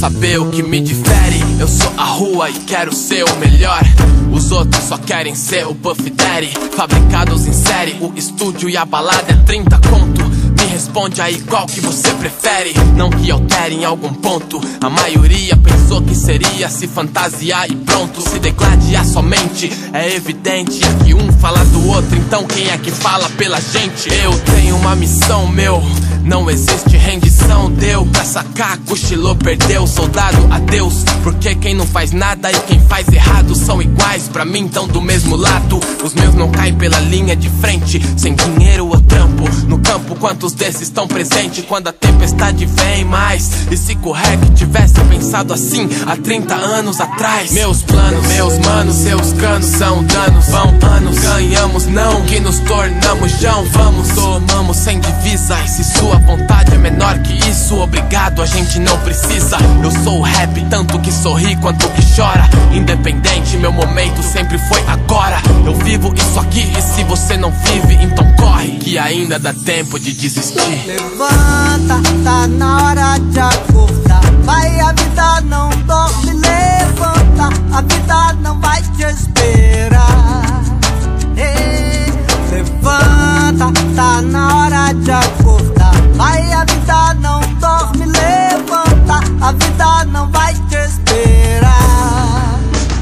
saber o que me difere. Eu sou a rua e quero ser o melhor. Os outros só querem ser o Puff Daddy. Fabricados em série, o estúdio e a balada é 30 conto. Me responde aí qual que você prefere. Não que altere em algum ponto. A maioria pensou que seria se fantasiar e pronto. Se degladiar somente, é evidente. É que um fala do outro, então quem é que fala pela gente? Eu tenho uma missão, meu. Não existe rendição, deu pra sacar, cochilou, perdeu, soldado, adeus. Porque quem não faz nada e quem faz errado são iguais, pra mim tão do mesmo lado. Os meus não caem pela linha de frente, sem dinheiro ou trampo. No campo quantos desses estão presentes quando a tempestade vem mais? E se Correc tivesse pensado assim há 30 anos atrás? Meus planos, meus manos, seus canos são danos. Vão anos, ganhamos não, que nos tornamos jão. Vamos, tomamos sem divisa. E se sua vontade é menor que isso, obrigado, a gente não precisa. Eu sou o rap, tanto que sorri quanto que chora. Independente, meu momento sempre foi agora. Eu vivo isso aqui e se você não vive, então corre, que ainda dá tempo de desistir. Levanta, tá na hora de acordar. Vai, a vida não dorme, levanta. A vida não vai te esperar. Ei, levanta, tá na hora de acordar. Vai, a vida não dorme, levanta. A vida não vai te esperar.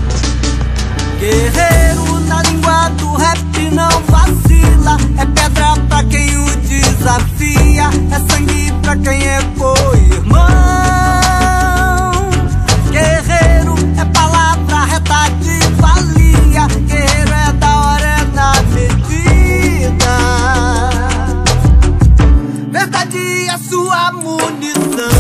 Guerreiro na língua do rap não vacila. É pedra pra quem o desafia, é sangue pra quem é co-irmão. Guerreiro é palavra reta de valia. Guerreiro é da hora, é na medida. Verdade é sua munição.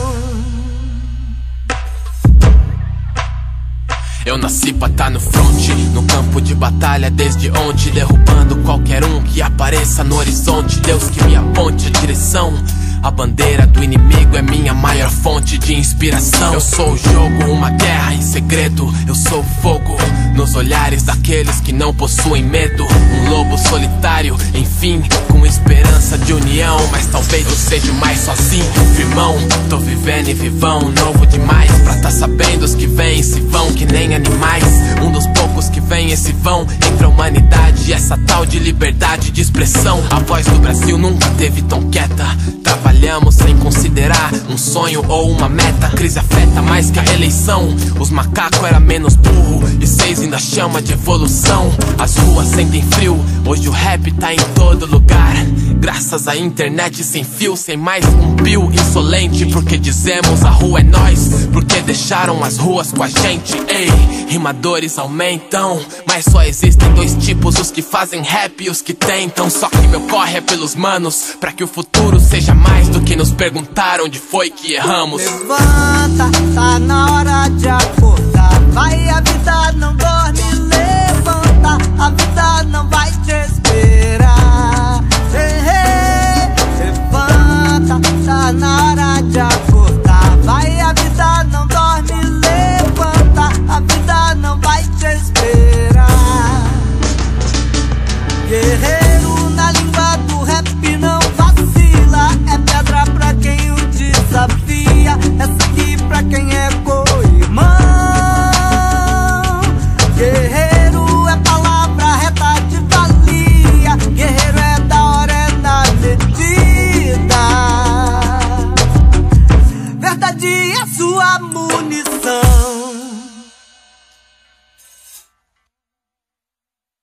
Eu nasci pra tá no front, no campo de batalha desde ontem, derrubando qualquer um que apareça no horizonte. Deus que me aponte a direção. A bandeira do inimigo é minha maior fonte de inspiração. Eu sou o jogo, uma guerra em segredo. Eu sou o fogo nos olhares daqueles que não possuem medo. Um lobo solitário, enfim, com esperança de união. Mas talvez eu seja mais sozinho, irmão. Tô vivendo e vivão, novo demais pra tá sabendo os que vêm e se vão que nem animais. Um dos poucos que vêm e se vão entre a humanidade e essa tal de liberdade de expressão. A voz do Brasil nunca teve tão quieta. Trabalhamos sem considerar um sonho ou uma meta. A crise afeta mais que a eleição. Os macacos era menos burro e cês ainda chama de evolução. As ruas sentem frio, hoje o rap tá em todo lugar. Graças à internet sem fio, sem mais um pio insolente. Porque dizemos a rua é nós, porque deixaram as ruas com a gente. Ei, rimadores aumentam, mas só existem dois tipos: os que fazem rap e os que tentam. Só que meu corre é pelos manos, pra que o futuro seja mais do que nos perguntaram onde foi que erramos. Levanta, tá na hora de acordar. Vai, a vida não dorme, levanta. A vida não vai te esperar.